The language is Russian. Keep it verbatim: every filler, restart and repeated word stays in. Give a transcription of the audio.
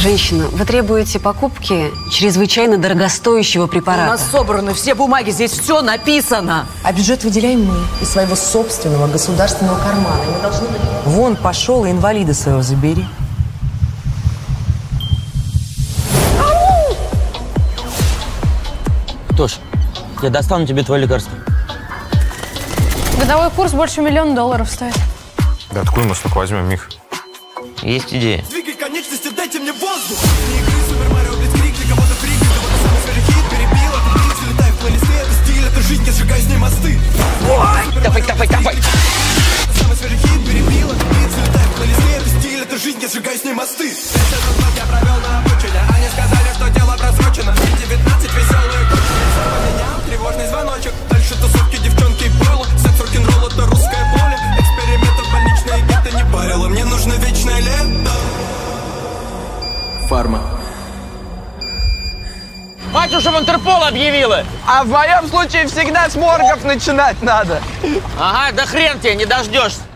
Женщина, вы требуете покупки чрезвычайно дорогостоящего препарата. У нас собраны все бумаги, здесь все написано. А бюджет выделяем мы из своего собственного государственного кармана. Мы должны... Вон, пошел, и инвалида своего забери. Тош, я достану тебе твое лекарство. Годовой курс больше миллиона долларов стоит. Да откуда мы столько возьмем, Мих? Есть идея. Двигай конечности, дайте мне воздух. Не игры, Супер Марио, Блицкриг, для кого-то фрик, для кого-то самый свежий хит, перебил, это бит, залетай в плейлисты, это стиль, это жизнь, я сжигаю с ней мосты. Ой, давай, давай, давай. Это самый свежий хит, перебил, это бит, залетай в плейлисты, это стиль, это жизнь, я сжигаю с ней мосты. Этот год я провел на обочине, они сказали, что дело просрочено. Мне девятнадцать, веселые годы. Поменял тревожный звоночек, дальше тусовки, девчонки и пойло. Секс, рок-н-ролл, это русское поле. Экспериментов больничное гетто не парило, мне нужно вечное лето. Фарма. Мать уж в Интерпол объявила. А в моем случае всегда с моргов начинать надо. Ага, да хрен тебе, не дождешься.